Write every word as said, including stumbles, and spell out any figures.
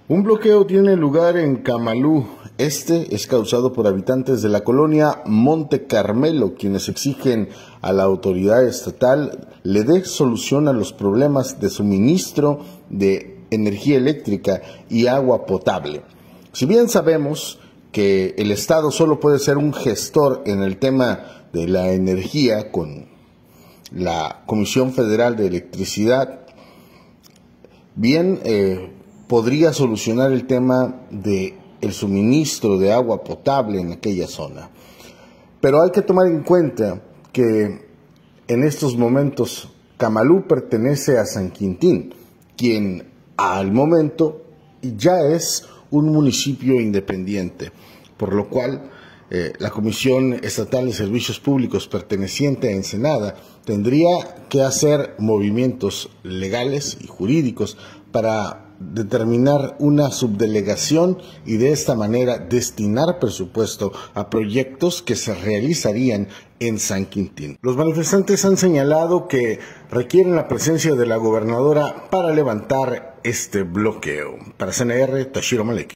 Un bloqueo tiene lugar en Camalú. Este es causado por habitantes de la colonia Monte Carmelo, quienes exigen a la autoridad estatal le dé solución a los problemas de suministro de energía eléctrica y agua potable. Si bien sabemos que el Estado solo puede ser un gestor en el tema de la energía con la Comisión Federal de Electricidad, bien eh, podría solucionar el tema de el suministro de agua potable en aquella zona. Pero hay que tomar en cuenta que en estos momentos Camalú pertenece a San Quintín, quien al momento ya es un municipio independiente, por lo cual eh, la Comisión Estatal de Servicios Públicos perteneciente a Ensenada tendría que hacer movimientos legales y jurídicos para determinar una subdelegación y de esta manera destinar presupuesto a proyectos que se realizarían en San Quintín. Los manifestantes han señalado que requieren la presencia de la gobernadora para levantar este bloqueo. Para C N R, Tashiro Malek.